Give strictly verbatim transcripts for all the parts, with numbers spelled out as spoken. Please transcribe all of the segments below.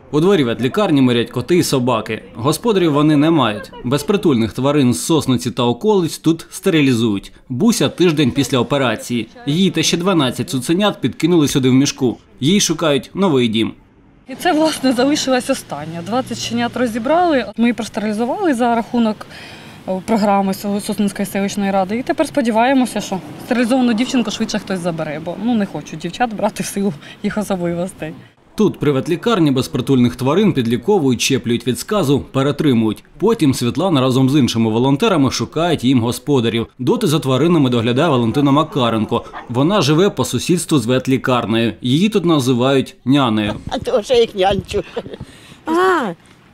У дворі ветлікарні мирять коти і собаки. Господарів вони не мають. Безпритульних тварин з Сосниці та околиць тут стерилізують. Буся тиждень після операції. Її та ще дванадцять цуценят підкинули сюди в мішку. Їй шукають новий дім. І це, власне, залишилось останнє. двадцять щенят розібрали, ми її простерилізували за рахунок програми Сосницької селищної ради. І тепер сподіваємося, що стерилізовану дівчинку швидше хтось забере, бо ну, не хочуть дівчат брати в силу їх особливостей. Тут при ветлікарні безпритульних тварин підліковують, щеплюють від сказу, перетримують. Потім Світлана разом з іншими волонтерами шукають їм господарів. Доти за тваринами доглядає Валентина Макаренко. Вона живе по сусідству з ветлікарнею. Її тут називають нянею. А то ще їх нянчу. А,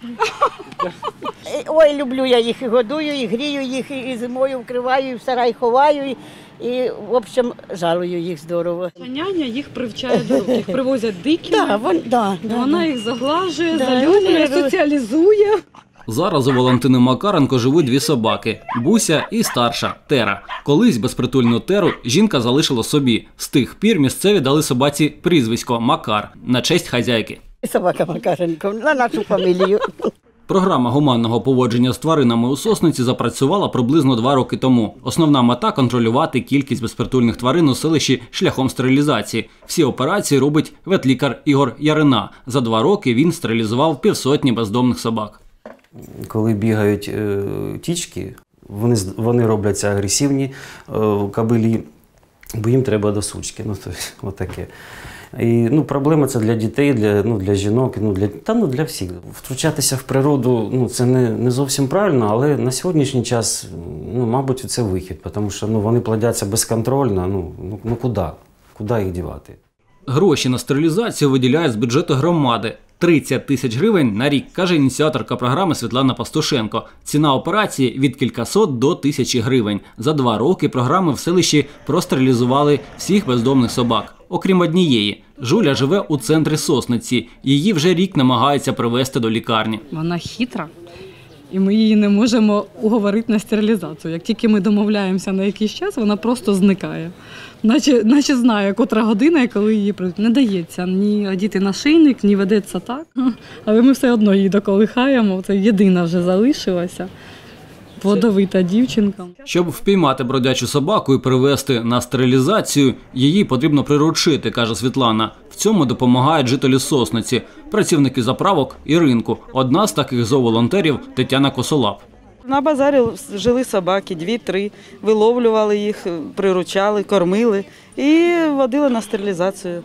ой, люблю я їх, і годую, і грію їх, і зимою вкриваю, і в сарай ховаю. І... І, в общем, жалую їх здорово. Няня їх привчає до рук. Їх привозять дикі, да, вон, да, да, вона да. їх заглажує, да, залюблює, соціалізує. Зараз у Валентини Макаренко живуть дві собаки – Буся і старша – Тера. Колись безпритульну Теру жінка залишила собі. З тих пір місцеві дали собаці прізвисько Макар на честь хазяйки. Собака Макаренко, на нашу фамілію. Програма гуманного поводження з тваринами у Сосниці запрацювала приблизно два роки тому. Основна мета – контролювати кількість безпритульних тварин у селищі шляхом стерилізації. Всі операції робить ветлікар Ігор Ярина. За два роки він стерилізував півсотні бездомних собак. Коли бігають е, тічки, вони, вони робляться агресивні, е, кобилі, бо їм треба до сучки. Ну, то, отаке. І, ну, проблема це для дітей, для, ну, для жінок, ну, для, та, ну, для всіх. Втручатися в природу, ну, це не, не зовсім правильно, але на сьогоднішній час, ну, мабуть, це вихід, тому що ну, вони плодяться безконтрольно, ну, ну, ну куди? Куди їх дівати? Гроші на стерилізацію виділяють з бюджету громади. тридцять тисяч гривень на рік, каже ініціаторка програми Світлана Пастушенко. Ціна операції – від кількасот до тисячі гривень. За два роки програми в селищі простерилізували всіх бездомних собак. Окрім однієї. Жуля живе у центрі Сосниці. Її вже рік намагаються привезти до лікарні. Вона хитра, і ми її не можемо уговорити на стерилізацію. Як тільки ми домовляємося на якийсь час, вона просто зникає. Наче, наче знає, котра година і коли її прийдуть. Не дається ні одіти нашийник, ні ведеться так. Але ми все одно її доколихаємо. Це єдина вже залишилася. Плодовита дівчинка. Щоб впіймати бродячу собаку і привезти на стерилізацію, її потрібно приручити, каже Світлана. В цьому допомагають жителі Сосниці, працівники заправок і ринку. Одна з таких зооволонтерів – Тетяна Косолап. На базарі жили собаки, дві-три, виловлювали їх, приручали, кормили і водили на стерилізацію.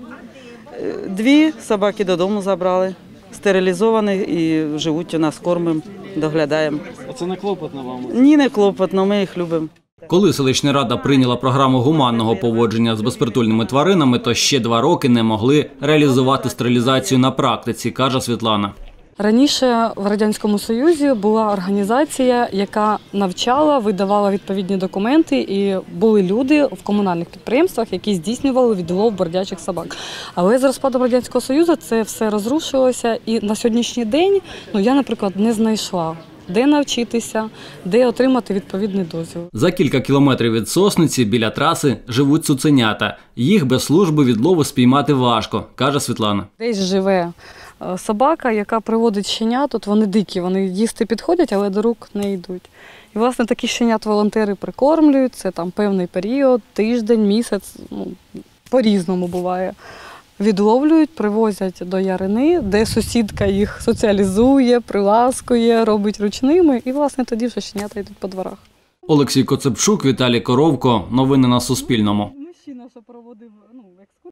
Дві собаки додому забрали, стерилізовані і живуть у нас, кормимо, доглядаємо. А це не клопотно вам? Ні, не клопотно, ми їх любимо. Коли селищна рада прийняла програму гуманного поводження з безпритульними тваринами, то ще два роки не могли реалізувати стерилізацію на практиці, каже Світлана. Раніше в Радянському Союзі була організація, яка навчала, видавала відповідні документи, і були люди в комунальних підприємствах, які здійснювали відлов бродячих собак. Але з розпадом Радянського Союзу це все розрушилося, і на сьогоднішній день ну, я, наприклад, не знайшла, де навчитися, де отримати відповідний дозвіл. За кілька кілометрів від Сосниці біля траси живуть цуценята. Їх без служби відлову спіймати важко, каже Світлана. Десь живе собака, яка приводить щенят, тут вони дикі, вони їсти підходять, але до рук не йдуть. І, власне, такі щенят волонтери прикормлюють, це там певний період, тиждень, місяць, ну, по-різному буває. Відловлюють, привозять до Ярини, де сусідка їх соціалізує, приласкує, робить ручними, і, власне, тоді вже щенята йдуть по дворах. Олексій Коцепчук, Віталій Коровко. Новини на Суспільному. Мужчина, що проводив